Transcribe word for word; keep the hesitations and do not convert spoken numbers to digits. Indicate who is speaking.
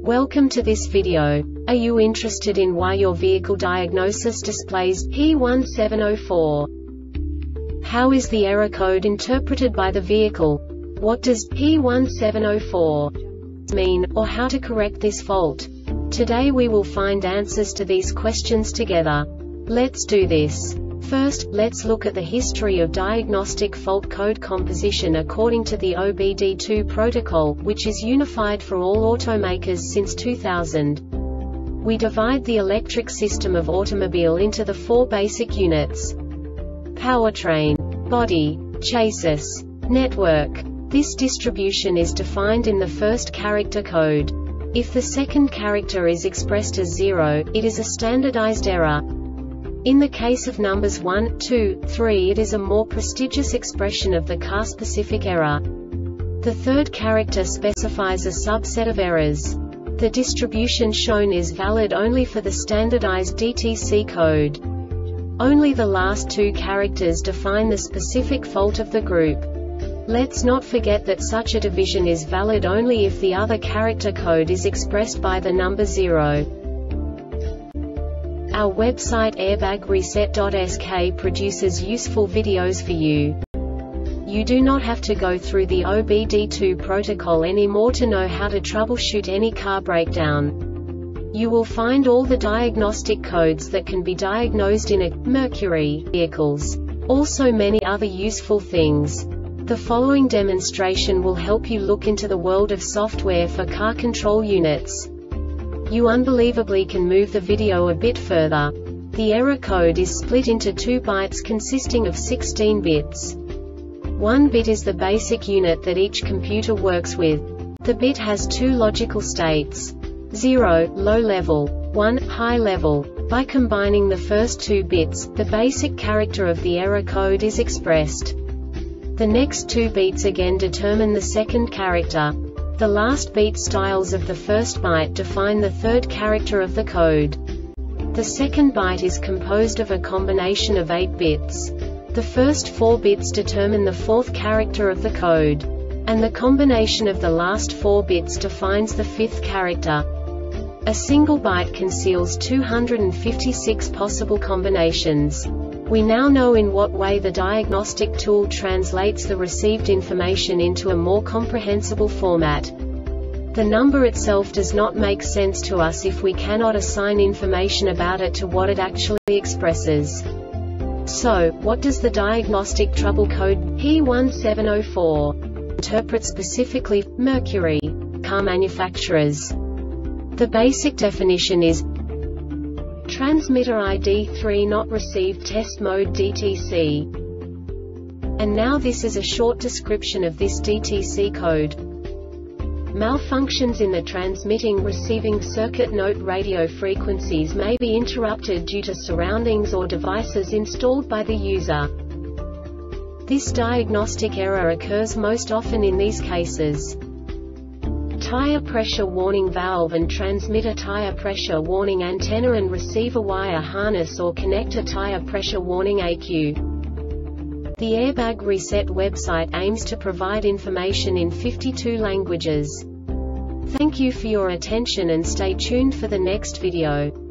Speaker 1: Welcome to this video. Are you interested in why your vehicle diagnosis displays P one seven zero four? How is the error code interpreted by the vehicle? What does P one seven zero four mean, or how to correct this fault? Today we will find answers to these questions together. Let's do this. First, let's look at the history of diagnostic fault code composition according to the O B D two protocol, which is unified for all automakers since two thousand. We divide the electric system of automobile into the four basic units: powertrain, body, chassis, network. This distribution is defined in the first character code. If the second character is expressed as zero, it is a standardized error. In the case of numbers one, two, three, it is a more prestigious expression of the car-specific error. The third character specifies a subset of errors. The distribution shown is valid only for the standardized D T C code. Only the last two characters define the specific fault of the group. Let's not forget that such a division is valid only if the other character code is expressed by the number zero. Our website airbag reset dot S K produces useful videos for you. You do not have to go through the O B D two protocol anymore to know how to troubleshoot any car breakdown. You will find all the diagnostic codes that can be diagnosed in a Mercury vehicles. Also many other useful things. The following demonstration will help you look into the world of software for car control units. You unbelievably can move the video a bit further. The error code is split into two bytes consisting of sixteen bits. One bit is the basic unit that each computer works with. The bit has two logical states: zero, low level, one, high level. By combining the first two bits, the basic character of the error code is expressed. The next two beats again determine the second character. The last beat styles of the first byte define the third character of the code. The second byte is composed of a combination of eight bits. The first four bits determine the fourth character of the code. And the combination of the last four bits defines the fifth character. A single byte conceals two hundred fifty-six possible combinations. We now know in what way the diagnostic tool translates the received information into a more comprehensible format. The number itself does not make sense to us if we cannot assign information about it to what it actually expresses. So, what does the diagnostic trouble code P one seven zero four interpret specifically for Mercury car manufacturers? The basic definition is transmitter I D three not received test mode D T C. And now this is a short description of this D T C code. Malfunctions in the transmitting receiving circuit. Note: radio frequencies may be interrupted due to surroundings or devices installed by the user. This diagnostic error occurs most often in these cases: tire pressure warning valve and transmitter, tire pressure warning antenna and receiver wire harness or connector, tire pressure warning A Q. The Airbag Reset website aims to provide information in fifty-two languages. Thank you for your attention and stay tuned for the next video.